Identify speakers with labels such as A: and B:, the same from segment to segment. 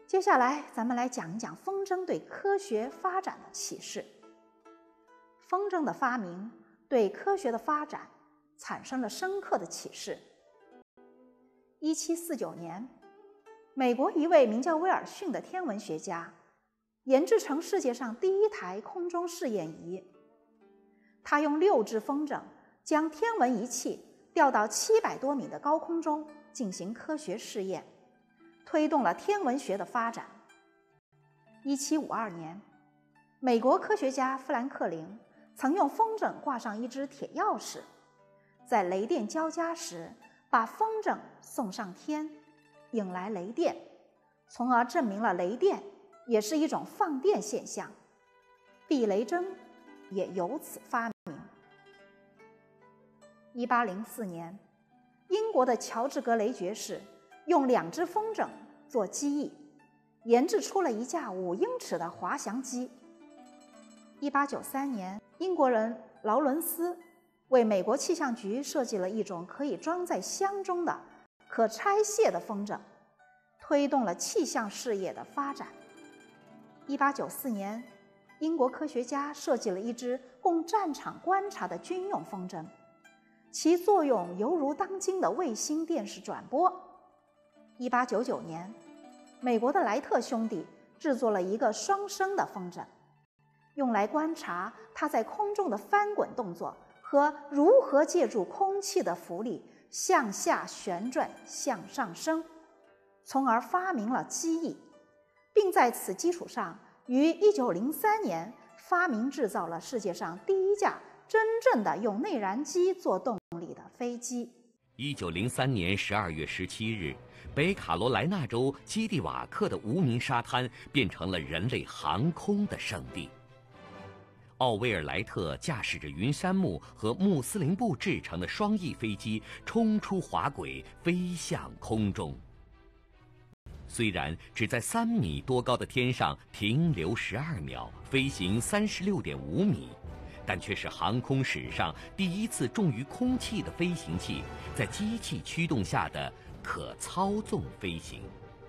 A: 接下来咱们来讲一讲风筝对科学发展的启示。风筝的发明对科学的发展产生了深刻的启示。1749年，美国一位名叫威尔逊的天文学家研制成世界上第一台空中试验仪。他用6只风筝将天文仪器吊到700多米的高空中进行科学试验，推动了天文学的发展。1752年，美国科学家富兰克林曾用风筝挂上一只铁钥匙，在雷电交加时把风筝送上天，引来雷电，从而证明了雷电也是一种放电现象。避雷针也由此发明。1804年，英国的乔治·格雷爵士用2只风筝做机翼，研制出了一架5英尺的滑翔机。1893年，英国人劳伦斯为美国气象局设计了一种可以装在箱中的可拆卸的风筝，推动了气象事业的发展。1894年，英国科学家设计了一只供战场观察的军用风筝，其作用犹如当今的卫星电视转播。1899年，美国的莱特兄弟制作了一个双声的风筝，用来观察它在空中的翻滚动作和如何借助空气的浮力向下旋转向上升，从而发明了机翼，并在此基础上于1903年发明制造了世界上第一架真正的用内燃机做动力的飞机。
B: 1903年12月17日，北卡罗来纳州基地瓦克的无名沙滩变成了人类航空的圣地。奥威尔莱特驾驶着云杉木和穆斯林布制成的双翼飞机冲出滑轨，飞向空中。虽然只在3米多高的天上停留12秒，飞行36.5米，但却是航空史上第一次重于空气的飞行器在机器驱动下的可操纵飞行。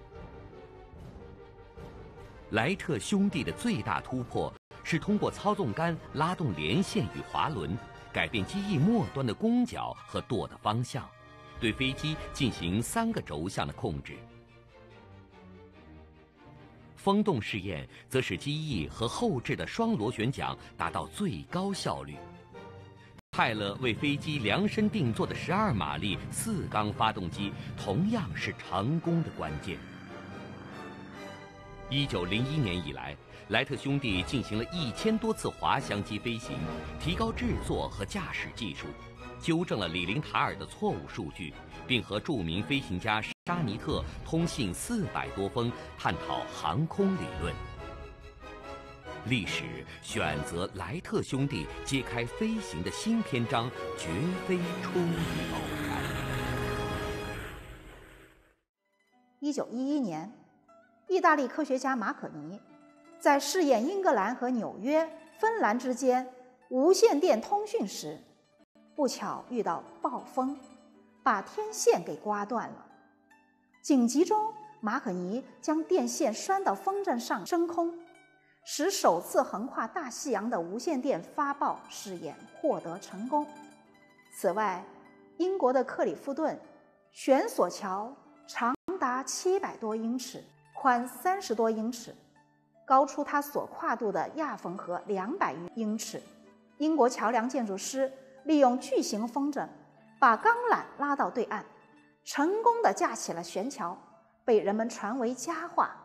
B: 莱特兄弟的最大突破是通过操纵杆拉动连线与滑轮，改变机翼末端的弓角和舵的方向，对飞机进行3个轴向的控制。风洞试验则使机翼和后置的双螺旋桨达到最高效率。泰勒为飞机量身定做的12马力4缸发动机同样是成功的关键。1901年以来，莱特兄弟进行了1000多次滑翔机飞行，提高制作和驾驶技术，纠正了李林塔尔的错误数据，并和著名飞行家沙尼特通信400多封，探讨航空理论。历史选择莱特兄弟揭开飞行的新篇章，绝非出于偶然。
A: 1911年，意大利科学家马可尼在试验英格兰和纽约、芬兰之间无线电通讯时，不巧遇到暴风，把天线给刮断了。紧急中，马可尼将电线拴到风筝上升空，使首次横跨大西洋的无线电发报试验获得成功。此外，英国的克里夫顿悬索桥长达700多英尺，宽30多英尺，高出它所跨度的亚冯河200余英尺。英国桥梁建筑师利用巨型风筝把钢缆拉到对岸，成功地架起了悬桥，被人们传为佳话。